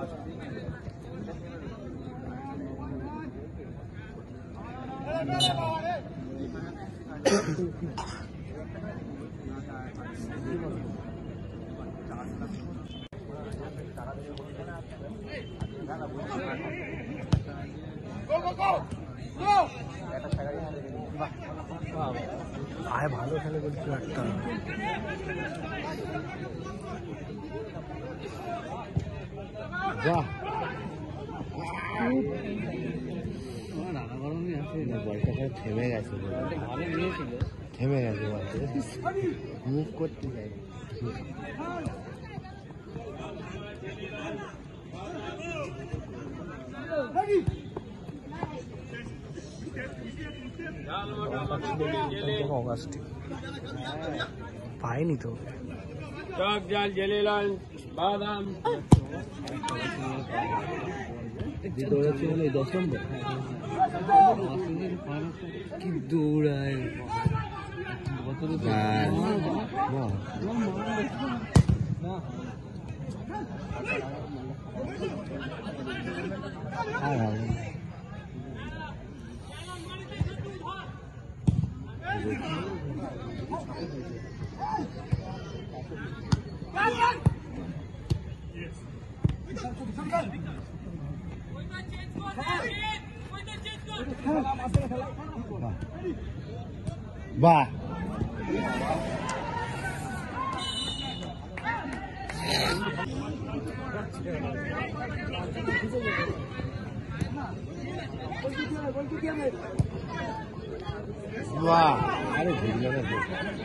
আয় ভালো খেলে বলছি একটা বাহ বলটা থেমে গেছে থেমে গেছে বলতে মুভ করতে চাই পাইনি তো টক জাল জেলেলাল বাদাম দৌড়াচ্ছি মানে 10 নম্বর কি দৌড়ায় বাহ বাহ আরে ভিড় লাগে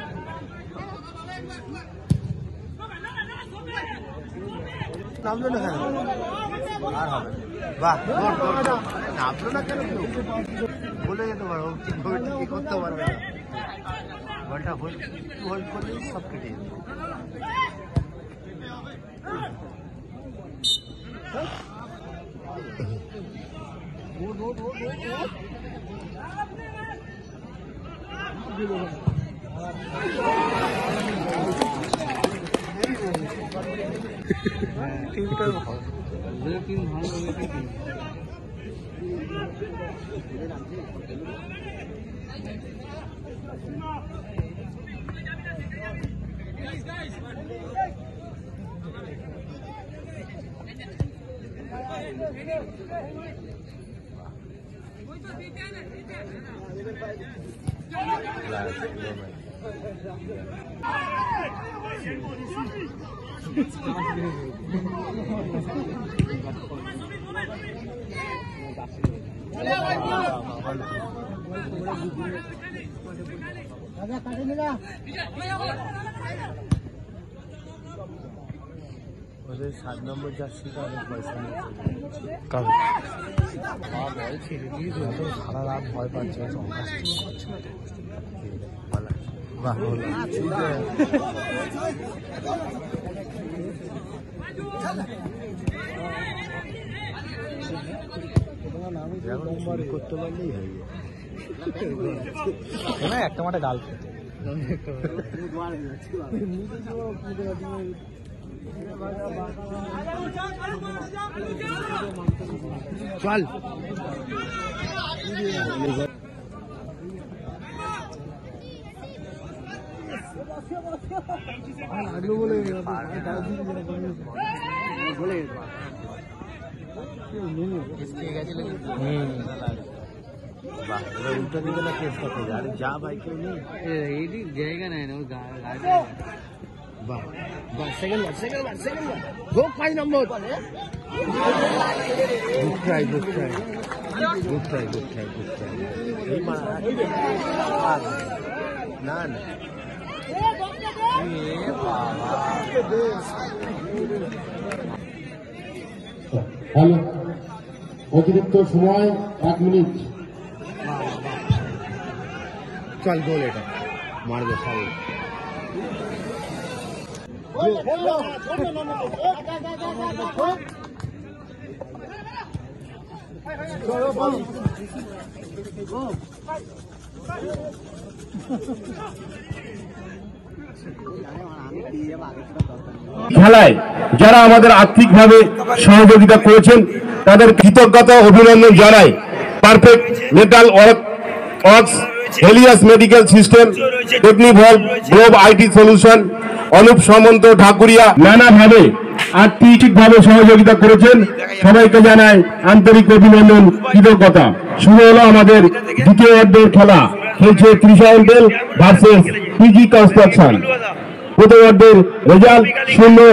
নামলো না কেন আর হবে বাহ নামলো না কেন বলে যেতে পারো ঠিকভাবে ঠিক করতে পারবে না বলটা হোল্ড করলে সব কেটে যাবে ওদের 7 নম্বর জার্সিটা অনেক পয়সা নিয়েছে সারা রাত ভয় পাচ্ছে করতে পারলেই হয়ে যায় একটা মাঠে গাল খেতে চল লাগলো বলে উল্টো দিকে না চেষ্টা করি আরে যা ভাই কেউ নেই এই জায়গা নেই না বাহ বাহ second go 5 number good try না না হ্যালো অতিরিক্ত সময় 1 মিনিট চল গোল এটা মারবে সামনে খেলায় যারা আমাদের আর্থিকভাবে সহযোগিতা করেছেন তাদের কৃতজ্ঞতা অভিনন্দন জানাই। Perfect metal works, Helios medical system, Technivolve, globe IT solution, Anup Samanta Dhakuria নানাভাবে আর্থিকভাবে সহযোগিতা করেছেন। সবাইকে জানাই আন্তরিক অভিনন্দন, কৃতজ্ঞতা। শুরু হলো আমাদের দ্বিতীয় অর্ধের খেলা। খেলছে ত্রিশায়ন্টেল ভার্সেস পিজি কনস্ট্রাকশন। প্রথম অর্ধের রেজাল্ট 0।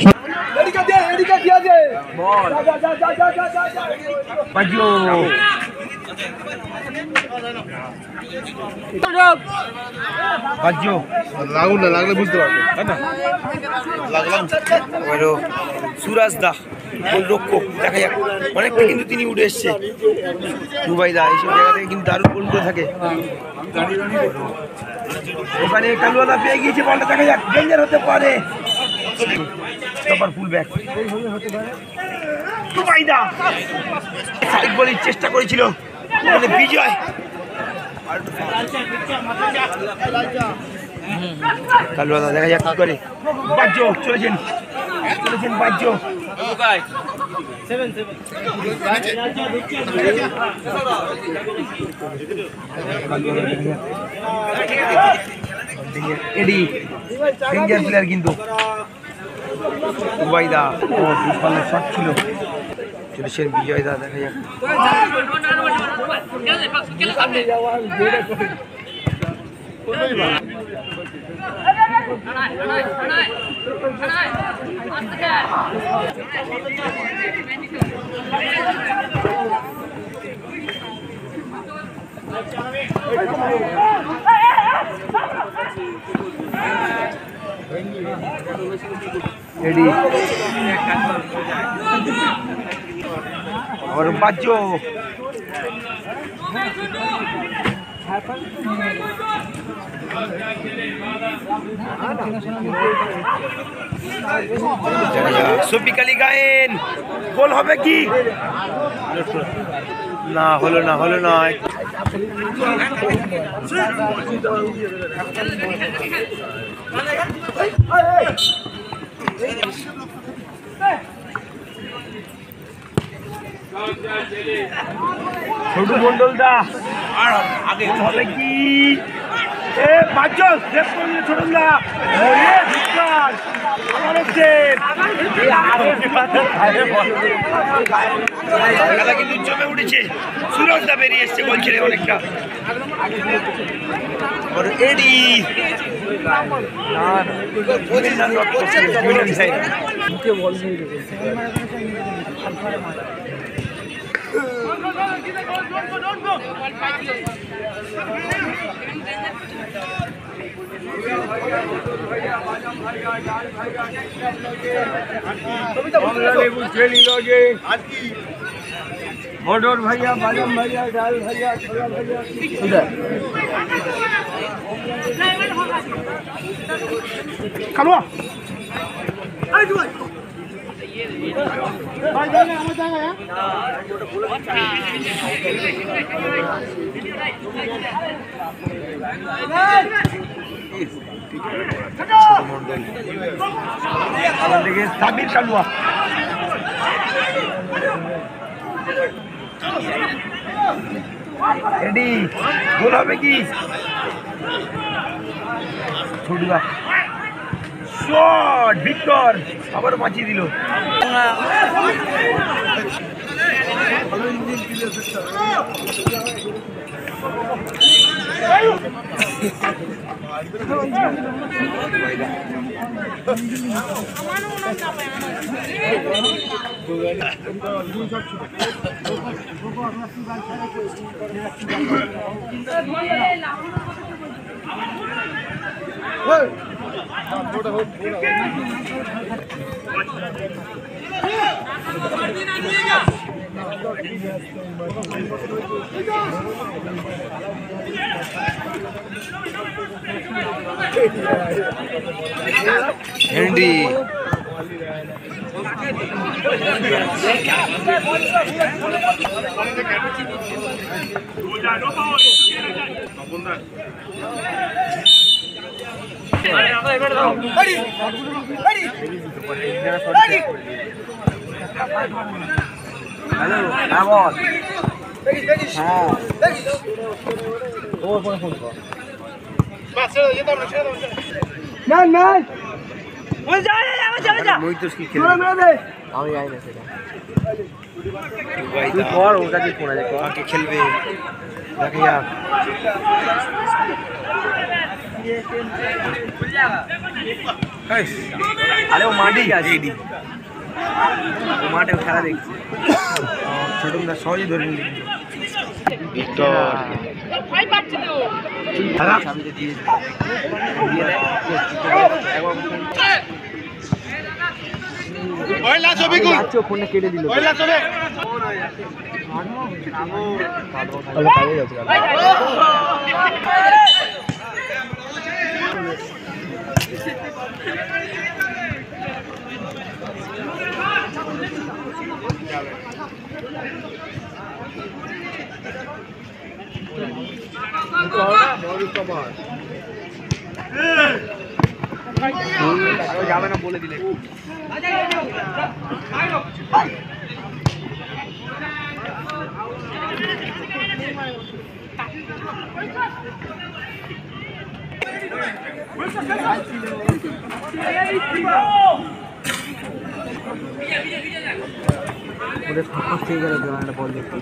লাগুন না লাগলে বুঝতে পারবে। সুরাজ দা গোলরক্ষক, দেখা যাক অনেকটা কিন্তু তিনি উঠে এসছে। দুবাই দা এইসব জায়গা থেকে কিন্তু দারুণ গোল করে থাকে। ওখানে কালুয়াদা পেয়ে গিয়েছে বলটা, দেখা যাক ডেঞ্জার হতে পারে। ফুল ব্যাক দুবাই দা সাইড বলের চেষ্টা করেছিল, ওখানে বিজয়। কালুয়াদা দেখা যাক কি করে। বাজ্য চলেছেন বাজ্য। এডি ডেঞ্জার প্লেয়ার কিন্তু দুবাইদা দূরপাল্লার শট ছিল। চলেছেন বিজয়দা, দেখা যাক। और बाजो সুপিকালি গায়েন গোল হবে কি না? হলো না। ছোটু মন্ডল দা আর আগে হবে কি? এ বাজল সেভ করলে ছোটু দা, ওরে ভিকার আমার হচ্ছে খেলা কিন্তু জমে উঠেছে। সুরজ দা বেরিয়ে এসছে গোল ছেড়ে অনেকটা। এডি मोटर भैया, बालम भैया, डाल भैया, छोला भैया, इधर खलवा साबिर कालुआ रेडी गोल হবে কি? ছোটুদা শট ভিক্টর আবার বাঁচিয়ে দিল। हेनरी আমি যাই না সেটা তুই কর ওর কাছে ফোন আছে কাকে খেলবে দেখে যাক আরে ও মাঠেই আছে এডি ও মাঠে খেলা দেখছে ছোটরা সহজে ধরে নিল ফোনটা কেটে দিল যাবে না বলে দিলে ওদের ফাঁকা খেয়ে গেল একটা বল দেখতে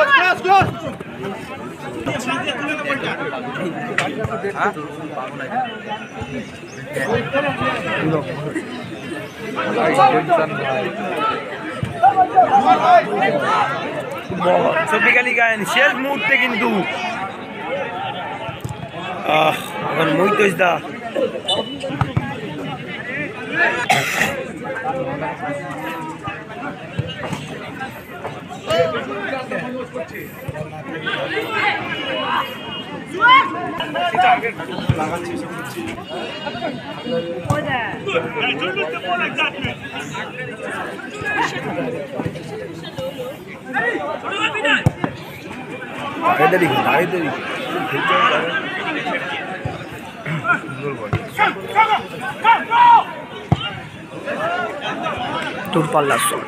সবিকালি গায়েন শেষ মুহূর্তে কিন্তু এখন মইতোষ দা দূরপাল্লা শট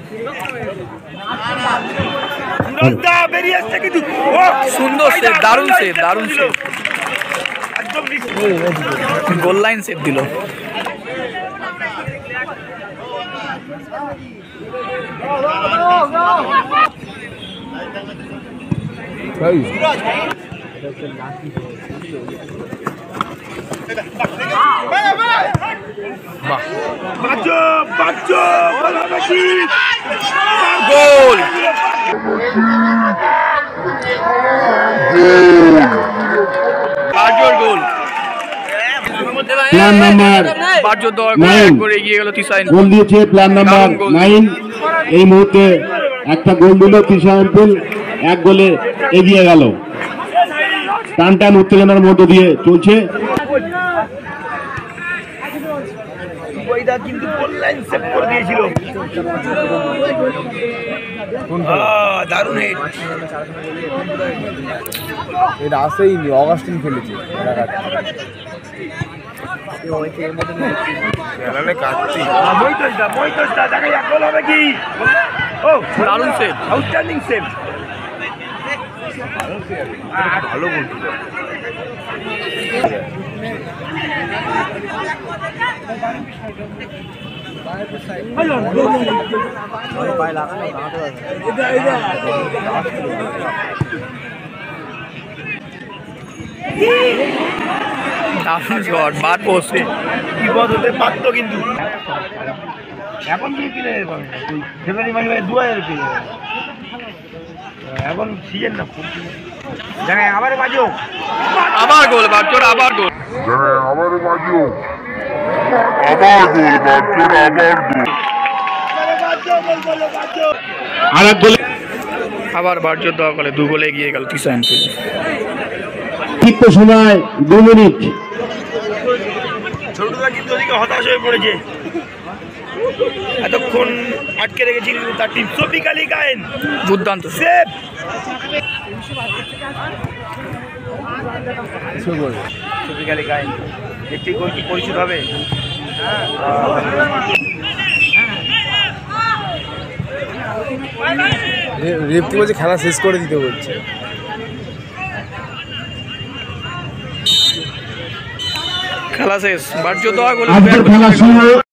বেরিয়ে আসছে কিন্তু সুন্দর সেভ, দারুণ সেভ, দারুণ সেভ, গোল লাইন সেভ দিল। গোল গোল প্ল্যান নাম্বার করে এগিয়ে গেল তিসাইন। গোল দিয়েছে প্ল্যান নাম্বার 9 এই মুহূর্তে একটা গোল দিল তিসাইনপুল, এক গোলে এগিয়ে গেল। টান টান উত্তেজনার মধ্য দিয়ে চলছে। কিন্তু গোল লাইন সেভ করে দিয়েছিল, দারুণ হেড। এটা আসেই অগাস্টিন খেলেছে দারুণ সেভ, আউটস্ট্যান্ডিং সেভ। ভালো গোল পায়ে লাগানো দারুণ শট, বার পোস্টে বিপদ হতে পারতো কিন্তু এখন কি কিনে ফেব্রুয়ারি মাসে 2000 পেয়ে যাবে এখন সিজন না। জায়গায় আবার বাজো, আবার গোল বাচ্চোর, আবার গোল, আবার বাজিও, আবার গোল বাচ্চোর, আবার গোল, আর এক গোলে আবার বার্জোর দেওয়া গেলে 2 গোলে এগিয়ে গেল তিসাইনপুল। ঠিক সময় 2 মিনিট। ছোটরা কিন্তু ওদিকে হতাশ হয়ে পড়েছে, এতক্ষণ আটকে রেখেছিল তার টিম। সবিকালি গায়েন দুর্দান্ত সেভ। সবিকালি গায়েন দেখছি গোল কি পরিচিত হবে। রেফটি বলছে খেলা শেষ করে দিতে বলছে। খেলা শেষ, বার্য দেওয়া গোল। আজকের খেলা শুরু।